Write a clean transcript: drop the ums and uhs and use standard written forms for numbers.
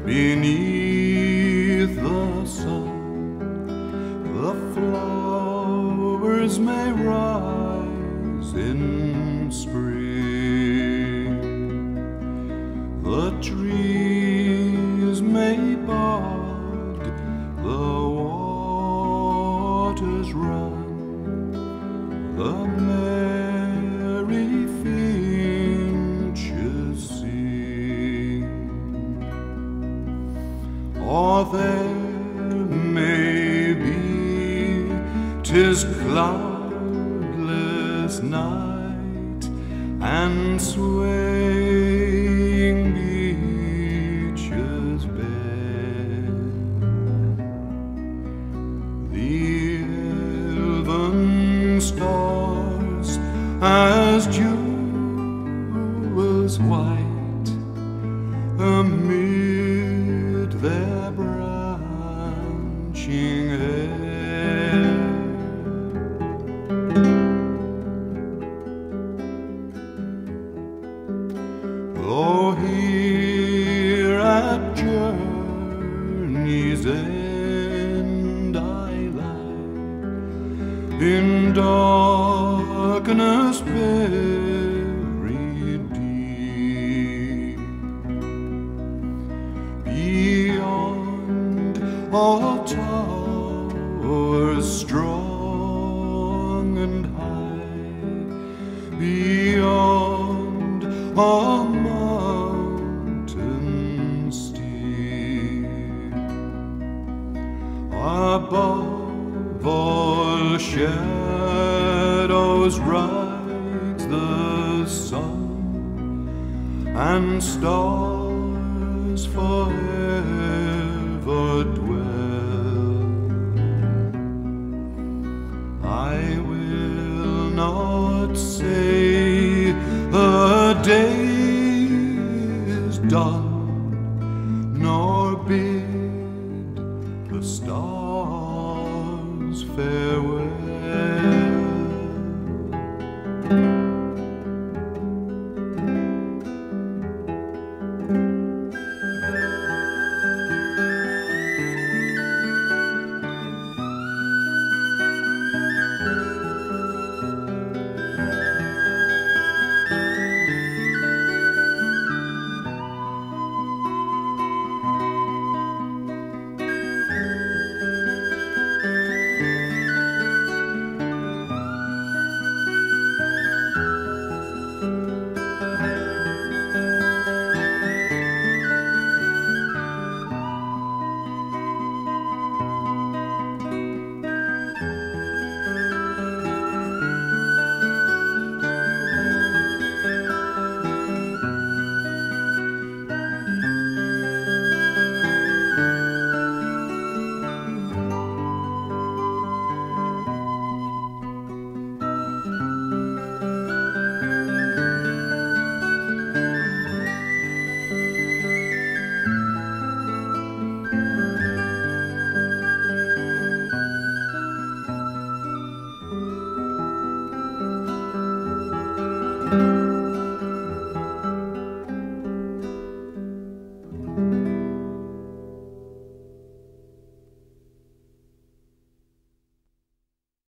beneath the sun, the flowers may rise in spring, the trees may bud, the waters run, the merry finches sing. Or there may be 'tis cloudless night, and swaying beeches bare, the elven stars as jewels white amid their branching hair. Though here at journey's end I lie in darkness buried deep, beyond all towers strong and high, beyond all mountains steep, above all shadows rides the sun, and stars forever dwell. I will not say the day is done, nor bid the stars farewell.